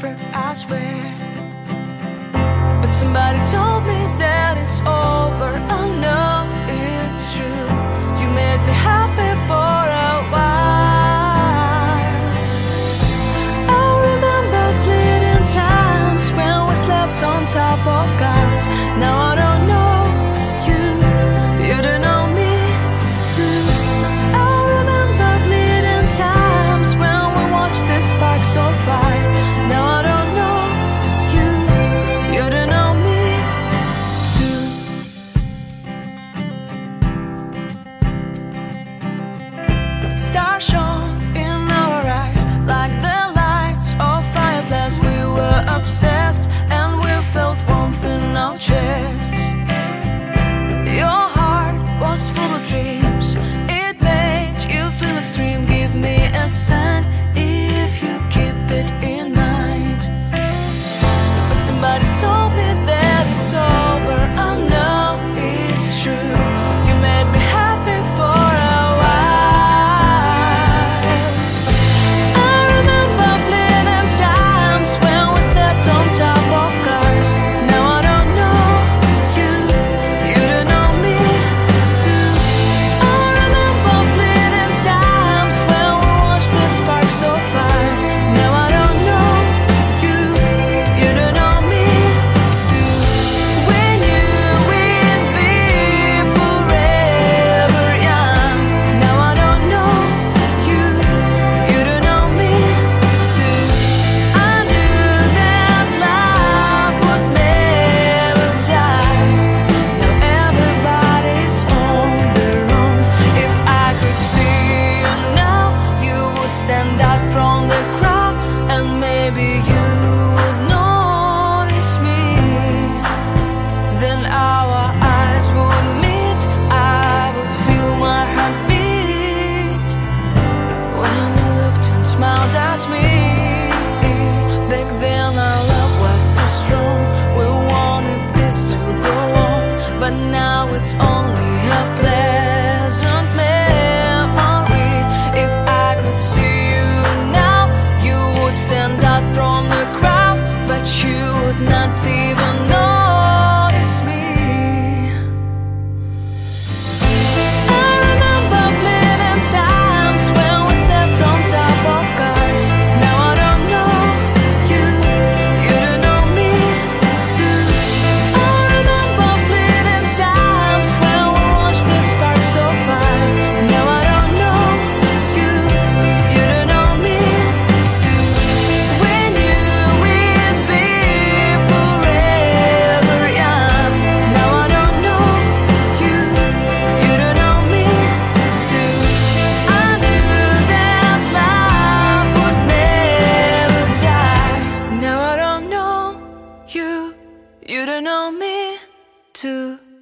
perfect, I swear. But somebody told me that it's over. I know it's true. You made me happy for a while. I remember fleeting times when we slept on top of cars. Now I don't know you, you don't know me too. I remember fleeting times when we watched the sparks so bright. Now I don't know you, you don't know me too. Stars shone in our eyes like the lights of fireplace. We were obsessed and we felt warmth in our chests. Your heart was full of dreams. It made you feel extreme. Give me a sign if you keep it in mind. But somebody told me that it's over. I know it's true. You made me happy for a while. I remember fleeting times when we slept on top of cars. Now I don't know you, you don't know me too. I remember fleeting times when we watched the sparks so fire. Now I don't know you, you don't know me too. We knew we'd be forever young. Now I don't know you, you don't know me too. I knew that love would never die. Now everybody's on their own. If I could see you now, you would stand out from the crowd, and maybe you would notice me. Then our eyes would meet. I would feel my heart beat when you looked and smiled at me. Back then our love was so strong. We wanted this to go on, but now it's only a pleasant memory. If I could see you now, you would stand out from the crowd, but you would not even notice me. I remember fleeting times when we slept on top of cars. Now I don't know you, you don't know me too. I remember fleeting times when we watched the sparks so fire. Now I don't know you, you don't know me too. We knew we'd be forever young. Now I don't know you, you don't know me too. I knew that love would never die. Now I don't know you, you don't know me too.